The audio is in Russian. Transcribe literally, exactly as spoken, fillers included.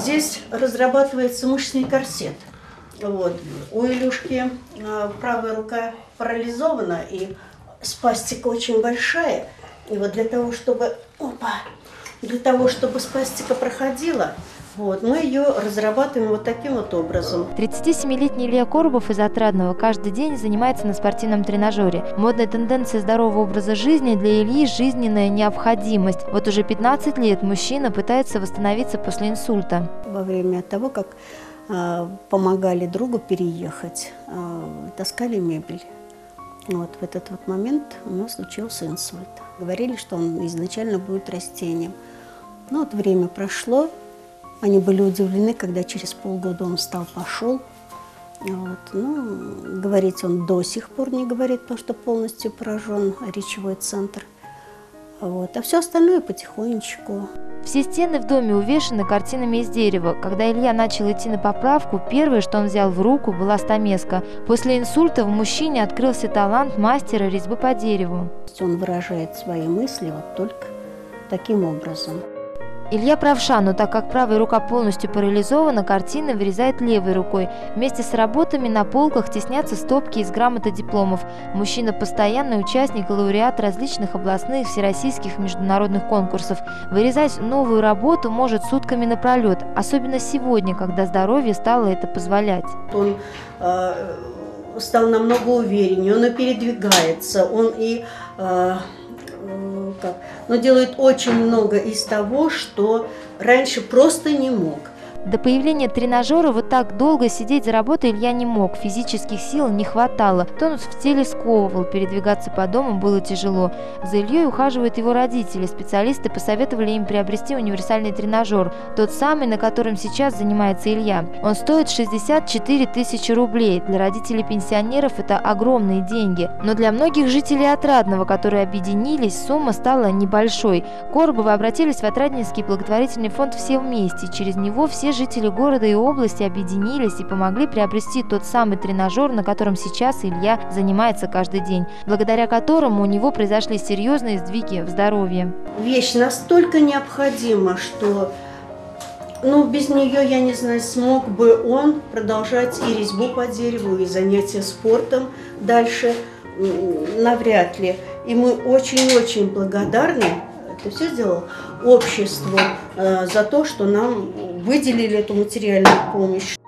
Здесь разрабатывается мышечный корсет. Вот. У Илюшки э, правая рука парализована, и спастика очень большая. И вот для того, чтобы, опа, для того, чтобы спастика проходила, вот, мы ее разрабатываем вот таким вот образом. тридцатисемилетний Илья Коробов из Отрадного каждый день занимается на спортивном тренажере. Модная тенденция здорового образа жизни для Ильи – жизненная необходимость. Вот уже пятнадцать лет мужчина пытается восстановиться после инсульта. Во время того, как э, помогали другу переехать, э, таскали мебель. Вот в этот вот момент у него случился инсульт. Говорили, что он изначально будет растением. Но вот время прошло. Они были удивлены, когда через полгода он встал, пошел. Вот. Ну, говорить он до сих пор не говорит, потому что полностью поражен речевой центр. Вот. А все остальное потихонечку. Все стены в доме увешаны картинами из дерева. Когда Илья начал идти на поправку, первое, что он взял в руку, была стамеска. После инсульта в мужчине открылся талант мастера резьбы по дереву. Он выражает свои мысли вот только таким образом. Илья правша, но так как правая рука полностью парализована, картины вырезает левой рукой. Вместе с работами на полках теснятся стопки из грамот и дипломов. Мужчина – постоянный участник и лауреат различных областных, всероссийских и международных конкурсов. Вырезать новую работу может сутками напролет, особенно сегодня, когда здоровье стало это позволять. Он э, стал намного увереннее, он и передвигается, он и... Э, Как? Но делает очень много из того, что раньше просто не мог. До появления тренажера вот так долго сидеть за работой Илья не мог, физических сил не хватало. Тонус в теле сковывал, передвигаться по дому было тяжело. За Ильей ухаживают его родители. Специалисты посоветовали им приобрести универсальный тренажер, тот самый, на котором сейчас занимается Илья. Он стоит шестьдесят четыре тысячи рублей. Для родителей пенсионеров это огромные деньги. Но для многих жителей Отрадного, которые объединились, сумма стала небольшой. Коробовы обратились в Отрадненский благотворительный фонд «Все вместе». Через него все жители города и области объединились и помогли приобрести тот самый тренажер, на котором сейчас Илья занимается каждый день, благодаря которому у него произошли серьезные сдвиги в здоровье. Вещь настолько необходима, что ну, без нее, я не знаю, смог бы он продолжать и резьбу по дереву, и занятия спортом дальше навряд ли. И мы очень-очень благодарны. Это все сделал обществу э, за то, что нам выделили эту материальную помощь.